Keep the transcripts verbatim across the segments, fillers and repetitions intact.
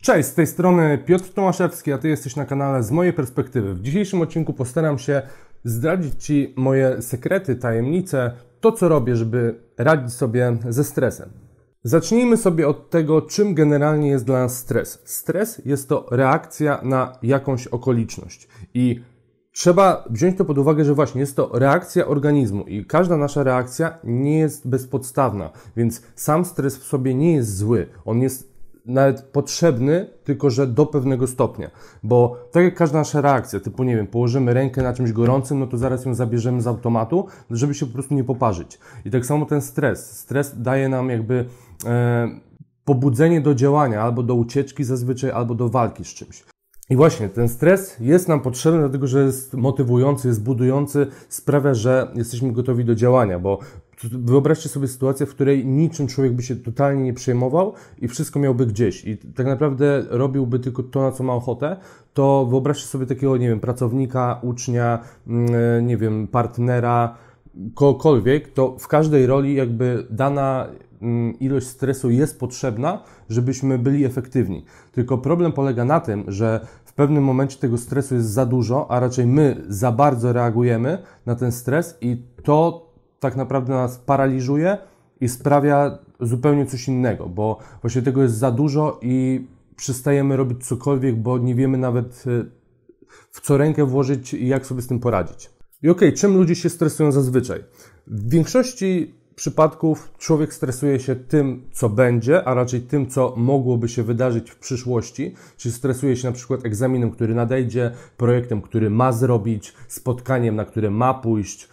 Cześć, z tej strony Piotr Tomaszewski, a Ty jesteś na kanale Z mojej perspektywy. W dzisiejszym odcinku postaram się zdradzić Ci moje sekrety, tajemnice, to co robię, żeby radzić sobie ze stresem. Zacznijmy sobie od tego, czym generalnie jest dla nas stres. Stres jest to reakcja na jakąś okoliczność i trzeba wziąć to pod uwagę, że właśnie jest to reakcja organizmu i każda nasza reakcja nie jest bezpodstawna, więc sam stres w sobie nie jest zły, on jest nawet potrzebny, tylko że do pewnego stopnia, bo tak jak każda nasza reakcja, typu nie wiem, położymy rękę na czymś gorącym, no to zaraz ją zabierzemy z automatu, żeby się po prostu nie poparzyć. I tak samo ten stres. Stres daje nam jakby e, pobudzenie do działania, albo do ucieczki zazwyczaj, albo do walki z czymś. I właśnie ten stres jest nam potrzebny, dlatego że jest motywujący, jest budujący, sprawia, że jesteśmy gotowi do działania, bo wyobraźcie sobie sytuację, w której niczym człowiek by się totalnie nie przejmował i wszystko miałby gdzieś i tak naprawdę robiłby tylko to, na co ma ochotę, to wyobraźcie sobie takiego, nie wiem, pracownika, ucznia, nie wiem, partnera, kogokolwiek, to w każdej roli jakby dana ilość stresu jest potrzebna, żebyśmy byli efektywni. Tylko problem polega na tym, że w pewnym momencie tego stresu jest za dużo, a raczej my za bardzo reagujemy na ten stres i to tak naprawdę nas paraliżuje i sprawia zupełnie coś innego, bo właśnie tego jest za dużo i przestajemy robić cokolwiek, bo nie wiemy nawet w co rękę włożyć i jak sobie z tym poradzić. I okej, okay, czym ludzie się stresują zazwyczaj? W większości przypadków człowiek stresuje się tym, co będzie, a raczej tym, co mogłoby się wydarzyć w przyszłości, czyli stresuje się na przykład egzaminem, który nadejdzie, projektem, który ma zrobić, spotkaniem, na które ma pójść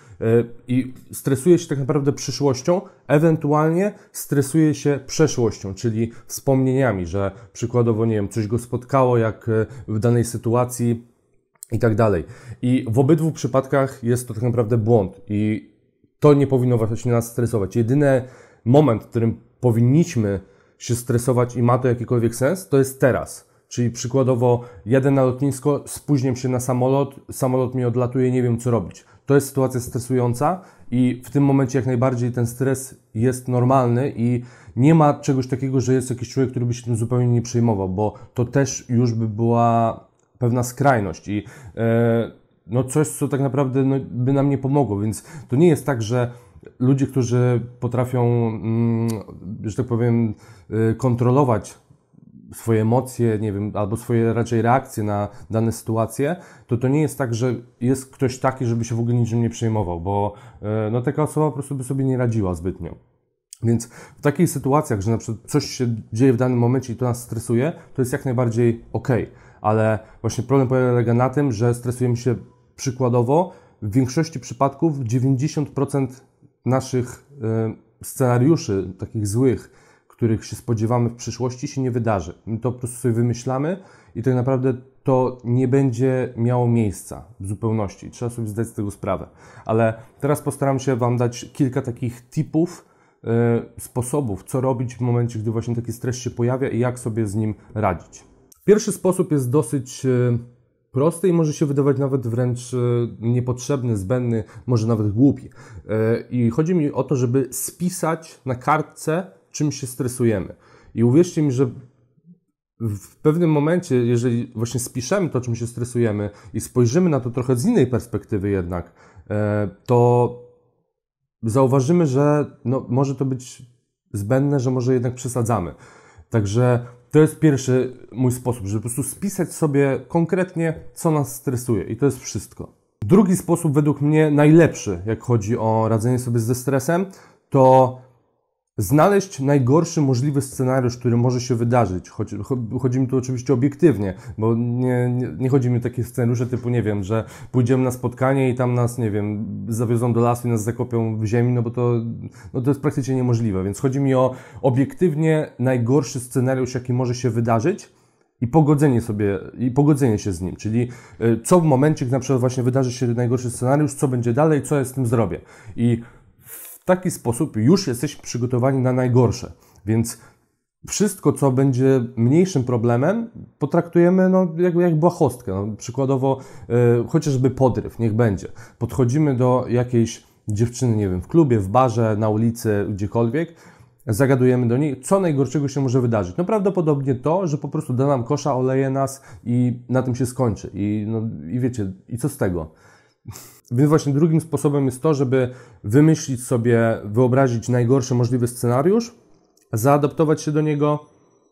i stresuje się tak naprawdę przyszłością, ewentualnie stresuje się przeszłością, czyli wspomnieniami, że przykładowo, nie wiem, coś go spotkało, jak w danej sytuacji i tak dalej. I w obydwu przypadkach jest to tak naprawdę błąd i to nie powinno właśnie nas stresować. Jedyny moment, w którym powinniśmy się stresować i ma to jakikolwiek sens, to jest teraz. Czyli przykładowo jadę na lotnisko, spóźniam się na samolot, samolot mi odlatuje, nie wiem co robić. To jest sytuacja stresująca i w tym momencie jak najbardziej ten stres jest normalny i nie ma czegoś takiego, że jest jakiś człowiek, który by się tym zupełnie nie przejmował, bo to też już by była pewna skrajność i e, no coś, co tak naprawdę no, by nam nie pomogło, więc to nie jest tak, że ludzie, którzy potrafią, mm, że tak powiem, y, kontrolować swoje emocje, nie wiem, albo swoje raczej reakcje na dane sytuacje, to to nie jest tak, że jest ktoś taki, żeby się w ogóle niczym nie przejmował, bo y, no taka osoba po prostu by sobie nie radziła zbytnio. Więc w takich sytuacjach, że na przykład coś się dzieje w danym momencie i to nas stresuje, to jest jak najbardziej okej, okay. Ale właśnie problem polega na tym, że stresujemy się przykładowo, w większości przypadków dziewięćdziesiąt procent naszych y, scenariuszy, takich złych, których się spodziewamy w przyszłości, się nie wydarzy. My to po prostu sobie wymyślamy i tak naprawdę to nie będzie miało miejsca w zupełności. Trzeba sobie zdać z tego sprawę. Ale teraz postaram się Wam dać kilka takich tipów, y, sposobów, co robić w momencie, gdy właśnie taki stres się pojawia i jak sobie z nim radzić. Pierwszy sposób jest dosyć y, prosty i może się wydawać nawet wręcz niepotrzebny, zbędny, może nawet głupi. I chodzi mi o to, żeby spisać na kartce, czym się stresujemy. I uwierzcie mi, że w pewnym momencie, jeżeli właśnie spiszemy to, czym się stresujemy i spojrzymy na to trochę z innej perspektywy jednak, to zauważymy, że no, może to być zbędne, że może jednak przesadzamy. Także to jest pierwszy mój sposób, żeby po prostu spisać sobie konkretnie, co nas stresuje i to jest wszystko. Drugi sposób, według mnie najlepszy, jak chodzi o radzenie sobie ze stresem, to znaleźć najgorszy możliwy scenariusz, który może się wydarzyć. Chodzi, chodzi mi tu oczywiście obiektywnie, bo nie, nie, nie chodzi mi o takie scenariusze typu, nie wiem, że pójdziemy na spotkanie i tam nas, nie wiem, zawiozą do lasu i nas zakopią w ziemi, no bo to, no to jest praktycznie niemożliwe. Więc chodzi mi o obiektywnie najgorszy scenariusz, jaki może się wydarzyć i pogodzenie sobie, i pogodzenie się z nim. Czyli co w momencie, gdy na przykład właśnie wydarzy się najgorszy scenariusz, co będzie dalej, co ja z tym zrobię. I w taki sposób już jesteśmy przygotowani na najgorsze, więc wszystko, co będzie mniejszym problemem, potraktujemy no, jak, jak błahostkę. No, przykładowo yy, chociażby podryw, niech będzie. Podchodzimy do jakiejś dziewczyny, nie wiem, w klubie, w barze, na ulicy, gdziekolwiek zagadujemy do niej, co najgorszego się może wydarzyć. No prawdopodobnie to, że po prostu da nam kosza, oleje nas i na tym się skończy. I, no, i wiecie, i co z tego? Więc właśnie drugim sposobem jest to, żeby wymyślić sobie, wyobrazić najgorszy możliwy scenariusz, zaadaptować się do niego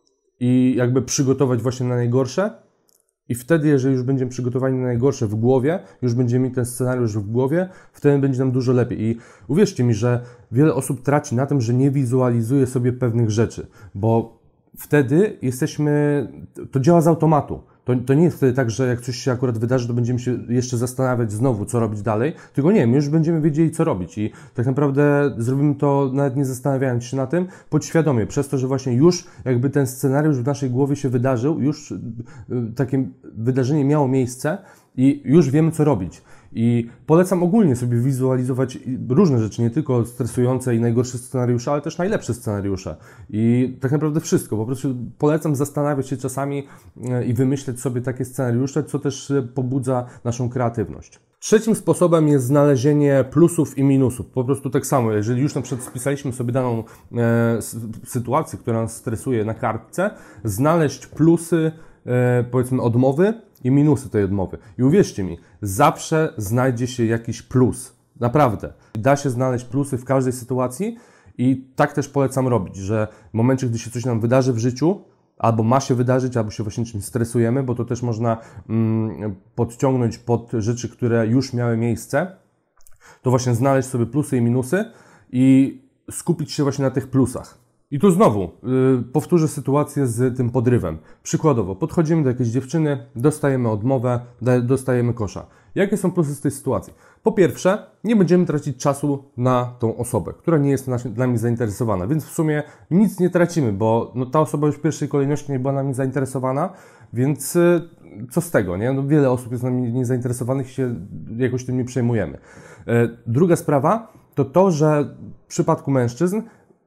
i jakby przygotować właśnie na najgorsze. I wtedy, jeżeli już będziemy przygotowani na najgorsze w głowie, już będziemy mieli ten scenariusz w głowie, wtedy będzie nam dużo lepiej. I uwierzcie mi, że wiele osób traci na tym, że nie wizualizuje sobie pewnych rzeczy, bo wtedy jesteśmy, to działa z automatu. To, to nie jest wtedy tak, że jak coś się akurat wydarzy, to będziemy się jeszcze zastanawiać znowu, co robić dalej, tylko nie, my już będziemy wiedzieli, co robić i tak naprawdę zrobimy to nawet nie zastanawiając się na tym, podświadomie, przez to, że właśnie już jakby ten scenariusz w naszej głowie się wydarzył, już takie wydarzenie miało miejsce i już wiemy, co robić. I polecam ogólnie sobie wizualizować różne rzeczy, nie tylko stresujące i najgorsze scenariusze, ale też najlepsze scenariusze. I tak naprawdę wszystko. Po prostu polecam zastanawiać się czasami i wymyśleć sobie takie scenariusze, co też pobudza naszą kreatywność. Trzecim sposobem jest znalezienie plusów i minusów. Po prostu tak samo, jeżeli już na przykład spisaliśmy sobie daną e, sytuację, która nas stresuje na kartce, znaleźć plusy, e, powiedzmy, odmowy i minusy tej odmowy. I uwierzcie mi, zawsze znajdzie się jakiś plus. Naprawdę. Da się znaleźć plusy w każdej sytuacji i tak też polecam robić, że w momencie, gdy się coś nam wydarzy w życiu, albo ma się wydarzyć, albo się właśnie czymś stresujemy, bo to też można mm, podciągnąć pod rzeczy, które już miały miejsce, to właśnie znaleźć sobie plusy i minusy i skupić się właśnie na tych plusach. I tu znowu yy, powtórzę sytuację z tym podrywem. Przykładowo, podchodzimy do jakiejś dziewczyny, dostajemy odmowę, dostajemy kosza. Jakie są plusy z tej sytuacji? Po pierwsze, nie będziemy tracić czasu na tą osobę, która nie jest nami zainteresowana, więc w sumie nic nie tracimy, bo no, ta osoba już w pierwszej kolejności nie była nami zainteresowana, więc yy, co z tego, nie? No, wiele osób jest nami niezainteresowanych i się jakoś tym nie przejmujemy. Yy, druga sprawa to to, że w przypadku mężczyzn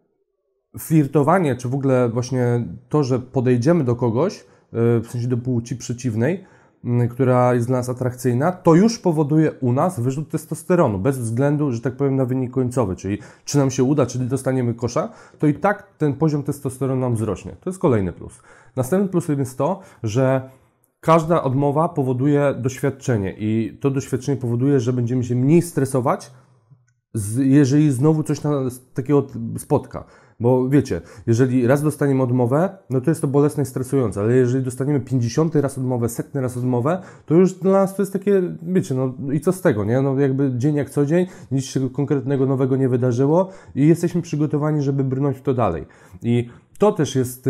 flirtowanie, czy w ogóle właśnie to, że podejdziemy do kogoś, w sensie do płci przeciwnej, która jest dla nas atrakcyjna, to już powoduje u nas wyrzut testosteronu, bez względu, że tak powiem, na wynik końcowy, czyli czy nam się uda, czy dostaniemy kosza, to i tak ten poziom testosteronu nam wzrośnie. To jest kolejny plus. Następny plus jest to, że każda odmowa powoduje doświadczenie i to doświadczenie powoduje, że będziemy się mniej stresować, jeżeli znowu coś nas takiego spotka. Bo wiecie, jeżeli raz dostaniemy odmowę, no to jest to bolesne i stresujące, ale jeżeli dostaniemy pięćdziesiąty raz odmowę, setny raz odmowę, to już dla nas to jest takie, wiecie, no i co z tego, nie? No jakby dzień jak co dzień, nic się konkretnego nowego nie wydarzyło i jesteśmy przygotowani, żeby brnąć w to dalej. I to też jest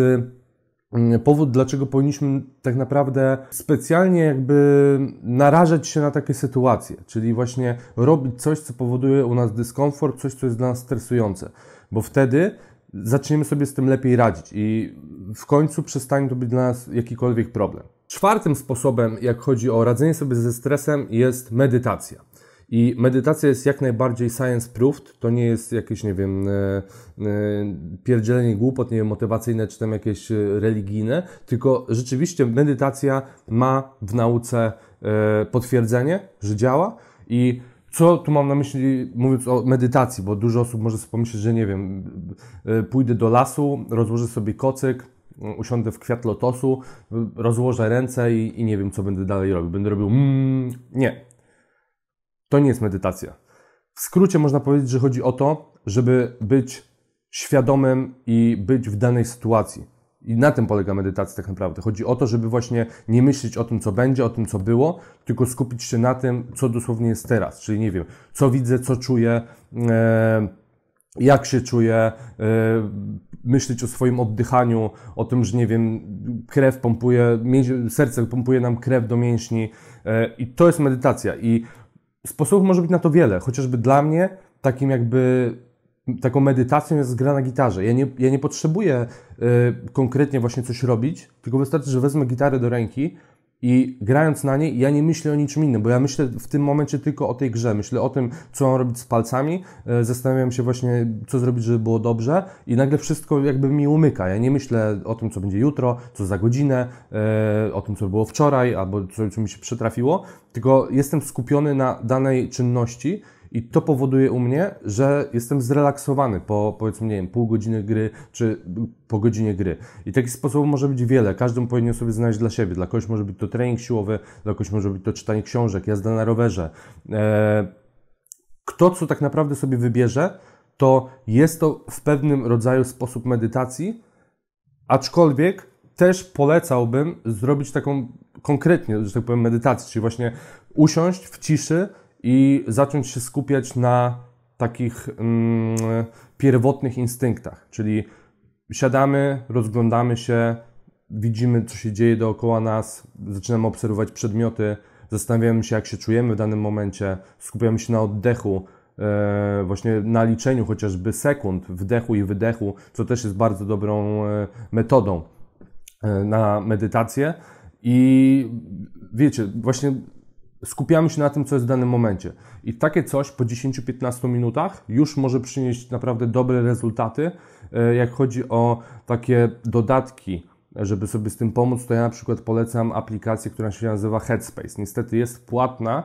powód, dlaczego powinniśmy tak naprawdę specjalnie jakby narażać się na takie sytuacje, czyli właśnie robić coś, co powoduje u nas dyskomfort, coś, co jest dla nas stresujące, bo wtedy zaczniemy sobie z tym lepiej radzić i w końcu przestanie to być dla nas jakikolwiek problem. Czwartym sposobem, jak chodzi o radzenie sobie ze stresem, jest medytacja. I medytacja jest jak najbardziej science-proofed, to nie jest jakieś, nie wiem, e, e, pierdzielenie głupot, nie wiem, motywacyjne czy tam jakieś religijne, tylko rzeczywiście medytacja ma w nauce e, potwierdzenie, że działa. I co tu mam na myśli, mówiąc o medytacji, bo dużo osób może sobie pomyśleć, że nie wiem, e, pójdę do lasu, rozłożę sobie kocyk, usiądę w kwiat lotosu, rozłożę ręce i, i nie wiem, co będę dalej robił. Będę robił mm, nie. To nie jest medytacja. W skrócie można powiedzieć, że chodzi o to, żeby być świadomym i być w danej sytuacji. I na tym polega medytacja tak naprawdę. Chodzi o to, żeby właśnie nie myśleć o tym, co będzie, o tym, co było, tylko skupić się na tym, co dosłownie jest teraz. Czyli nie wiem, co widzę, co czuję, e, jak się czuję, e, myśleć o swoim oddychaniu, o tym, że nie wiem, krew pompuje, serce pompuje nam krew do mięśni e, i to jest medytacja. I sposobów może być na to wiele, chociażby dla mnie takim jakby taką medytacją jest gra na gitarze. Ja nie, ja nie potrzebuję y, konkretnie właśnie coś robić, tylko wystarczy, że wezmę gitarę do ręki i grając na niej, ja nie myślę o niczym innym, bo ja myślę w tym momencie tylko o tej grze. Myślę o tym, co mam robić z palcami, y, zastanawiam się właśnie, co zrobić, żeby było dobrze i nagle wszystko jakby mi umyka. Ja nie myślę o tym, co będzie jutro, co za godzinę, y, o tym, co było wczoraj albo co, co mi się przytrafiło, tylko jestem skupiony na danej czynności I to powoduje u mnie, że jestem zrelaksowany po, powiedzmy, nie wiem, pół godziny gry, czy po godzinie gry. I takich sposobów może być wiele. Każdy powinien sobie znaleźć dla siebie. Dla kogoś może być to trening siłowy, dla kogoś może być to czytanie książek, jazda na rowerze. Eee, kto co tak naprawdę sobie wybierze, to jest to w pewnym rodzaju sposób medytacji, aczkolwiek też polecałbym zrobić taką konkretnie, że tak powiem, medytację, czyli właśnie usiąść w ciszy i zacząć się skupiać na takich mm, pierwotnych instynktach, czyli siadamy, rozglądamy się, widzimy, co się dzieje dookoła nas, zaczynamy obserwować przedmioty, zastanawiamy się, jak się czujemy w danym momencie, skupiamy się na oddechu, e, właśnie na liczeniu chociażby sekund wdechu i wydechu, co też jest bardzo dobrą e, metodą e, na medytację. I wiecie, właśnie skupiamy się na tym, co jest w danym momencie. I takie coś po dziesięciu do piętnastu minutach już może przynieść naprawdę dobre rezultaty. Jak chodzi o takie dodatki, żeby sobie z tym pomóc, to ja na przykład polecam aplikację, która się nazywa Headspace. Niestety jest płatna,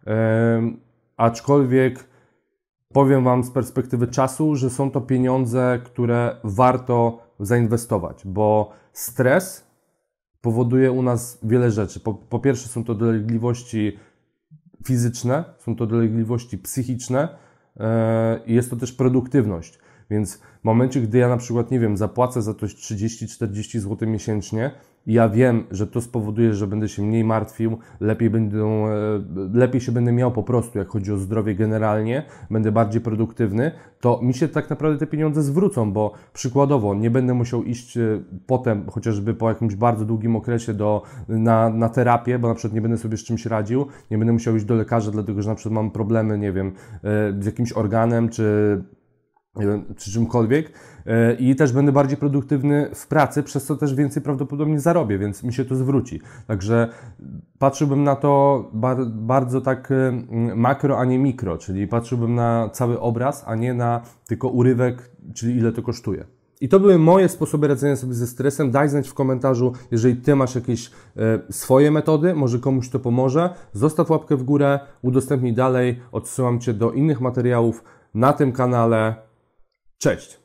aczkolwiek powiem Wam z perspektywy czasu, że są to pieniądze, które warto zainwestować, bo stres powoduje u nas wiele rzeczy. Po, po pierwsze są to dolegliwości fizyczne, są to dolegliwości psychiczne i yy, jest to też produktywność. Więc w momencie, gdy ja na przykład, nie wiem, zapłacę za coś trzydzieści czterdzieści złotych miesięcznie i ja wiem, że to spowoduje, że będę się mniej martwił, lepiej, będą, lepiej się będę miał po prostu, jak chodzi o zdrowie generalnie, będę bardziej produktywny, to mi się tak naprawdę te pieniądze zwrócą, bo przykładowo nie będę musiał iść potem, chociażby po jakimś bardzo długim okresie do, na, na terapię, bo na przykład nie będę sobie z czymś radził, nie będę musiał iść do lekarza, dlatego że na przykład mam problemy, nie wiem, z jakimś organem, czy czy czymkolwiek i też będę bardziej produktywny w pracy, przez co też więcej prawdopodobnie zarobię, więc mi się to zwróci. Także patrzyłbym na to bar bardzo tak makro, a nie mikro, czyli patrzyłbym na cały obraz, a nie na tylko urywek, czyli ile to kosztuje. I to były moje sposoby radzenia sobie ze stresem. Daj znać w komentarzu, jeżeli Ty masz jakieś e, swoje metody, może komuś to pomoże. Zostaw łapkę w górę, udostępnij dalej, odsyłam Cię do innych materiałów na tym kanale. Cześć!